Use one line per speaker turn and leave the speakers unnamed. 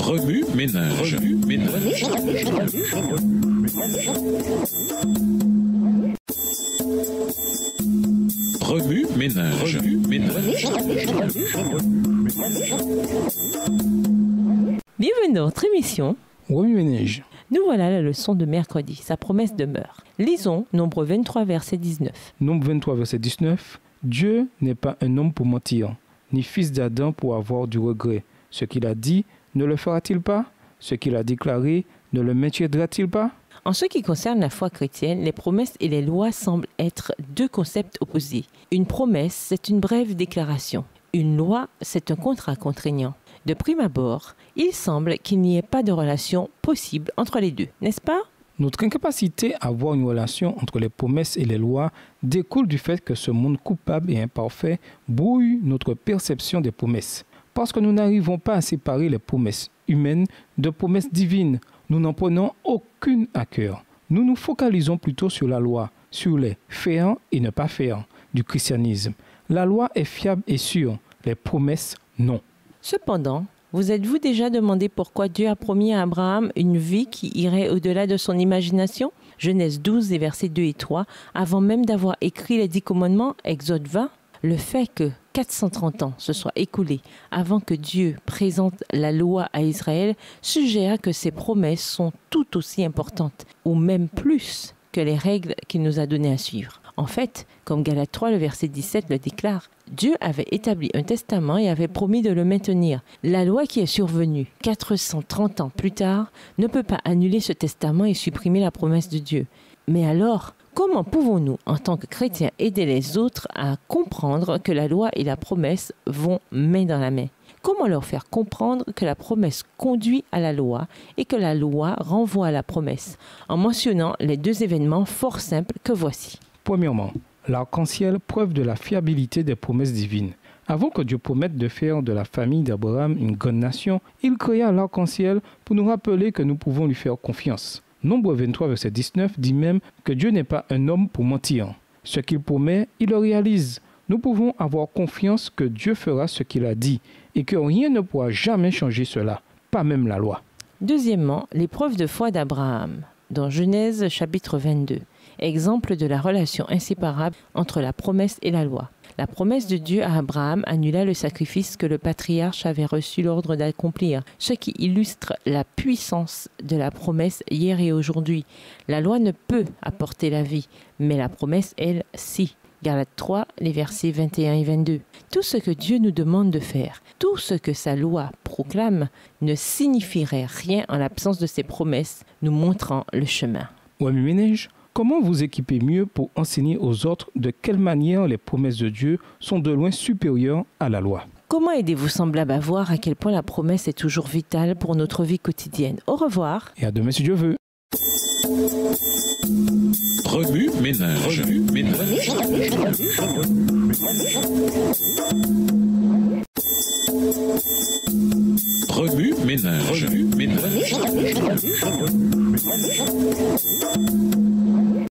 Remue ménage. Remue ménage.
Bienvenue dans notre émission.
Remue ménage.
Nous voilà la leçon de mercredi. Sa promesse demeure. Lisons Nombre 23, verset 19.
Nombre 23, verset 19. Dieu n'est pas un homme pour mentir, ni fils d'Adam pour avoir du regret. Ce qu'il a dit, ne le fera-t-il pas? Ce qu'il a déclaré, ne le maintiendra-t-il pas?
En ce qui concerne la foi chrétienne, les promesses et les lois semblent être deux concepts opposés. Une promesse, c'est une brève déclaration. Une loi, c'est un contrat contraignant. De prime abord, il semble qu'il n'y ait pas de relation possible entre les deux, n'est-ce pas?
Notre incapacité à avoir une relation entre les promesses et les lois découle du fait que ce monde coupable et imparfait brouille notre perception des promesses. Parce que nous n'arrivons pas à séparer les promesses humaines de promesses divines, nous n'en prenons aucune à cœur. Nous nous focalisons plutôt sur la loi, sur les faire et ne pas faire du christianisme. La loi est fiable et sûre, les promesses non.
Cependant, vous êtes-vous déjà demandé pourquoi Dieu a promis à Abraham une vie qui irait au-delà de son imagination? Genèse 12, les versets 2 et 3, avant même d'avoir écrit les 10 commandements, Exode 20. Le fait que 430 ans se soient écoulés avant que Dieu présente la loi à Israël suggère que ces promesses sont tout aussi importantes, ou même plus que les règles qu'il nous a données à suivre. En fait, comme Galates 3, le verset 17 le déclare, Dieu avait établi un testament et avait promis de le maintenir. La loi qui est survenue 430 ans plus tard ne peut pas annuler ce testament et supprimer la promesse de Dieu. Mais alors, comment pouvons-nous, en tant que chrétiens, aider les autres à comprendre que la loi et la promesse vont main dans la main? Comment leur faire comprendre que la promesse conduit à la loi et que la loi renvoie à la promesse? En mentionnant les deux événements fort simples que voici.
Premièrement, l'arc-en-ciel, preuve de la fiabilité des promesses divines. Avant que Dieu promette de faire de la famille d'Abraham une grande nation, il créa l'arc-en-ciel pour nous rappeler que nous pouvons lui faire confiance. Nombre 23, verset 19 dit même que Dieu n'est pas un homme pour mentir. Ce qu'il promet, il le réalise. Nous pouvons avoir confiance que Dieu fera ce qu'il a dit et que rien ne pourra jamais changer cela, pas même la loi.
Deuxièmement, l'épreuve de foi d'Abraham, dans Genèse chapitre 22. Exemple de la relation inséparable entre la promesse et la loi. La promesse de Dieu à Abraham annula le sacrifice que le patriarche avait reçu l'ordre d'accomplir, ce qui illustre la puissance de la promesse hier et aujourd'hui. La loi ne peut apporter la vie, mais la promesse, elle, si. Galates 3, les versets 21 et 22. Tout ce que Dieu nous demande de faire, tout ce que sa loi proclame, ne signifierait rien en l'absence de ses promesses, nous montrant le chemin.
Remue ménage. Comment vous équiper mieux pour enseigner aux autres de quelle manière les promesses de Dieu sont de loin supérieures à la loi?
Comment aidez-vous semblable à voir à quel point la promesse est toujours vitale pour notre vie quotidienne? Au revoir.
Et à demain si Dieu veut.
Remue ménage.